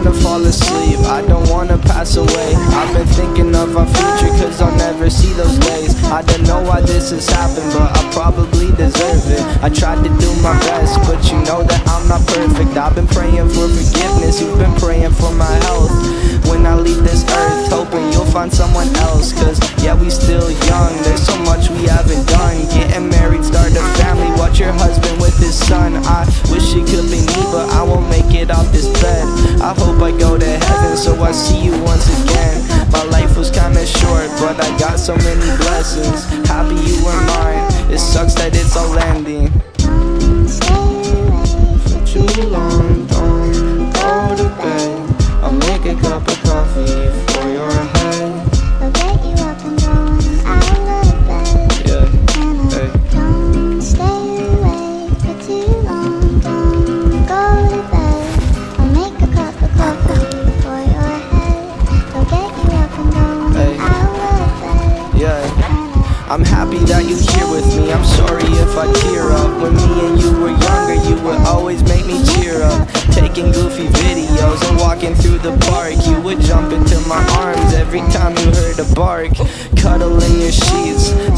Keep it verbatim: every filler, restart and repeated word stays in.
wanna fall asleep, I don't wanna pass away. I've been thinking of our future, cause I'll never see those days. I don't know why this has happened, but I probably deserve it. I tried to do my best, but you know that I'm not perfect. I've been praying for forgiveness, you've been praying for my health. When I leave this earth, hoping you'll find someone else. Cause yeah, we still young, there's so much we haven't done. Getting married, start a family, watch your husband with his son. I wish it could be me, but I won't make it off this bed. I hope I go to heaven, so I see you once again. My life was kinda short, but I got so many blessings. Happy you were mine, it sucks that it's all ending. For too long, don't go to bed. I'll make a cup of coffee for your head. I'll get you up and going out of bed. Yeah, And hey. don't stay awake for too long. Don't go to bed. I'll make a cup of coffee for your head. I'll get you up and going Hey. out of bed. Yeah, I'm happy that you're here with me. I'm sorry if I tear up. When me and you were younger, you would always make me cheer up. Taking goofy videos and walking through the park, you would jump into my arms every time you heard a bark. Cuddle in your sheets,